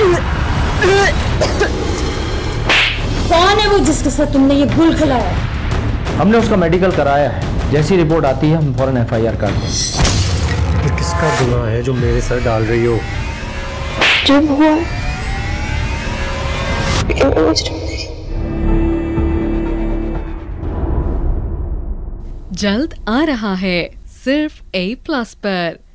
कौन है वो जिसके साथ तुमने ये गुल खिलाया? हमने उसका मेडिकल कराया है, जैसी रिपोर्ट आती है हम फौरन FIR कर दें। ये किसका गुनाह है जो मेरे सर डाल रही हो? जब हुआ जल्द आ रहा है सिर्फ A+ पर।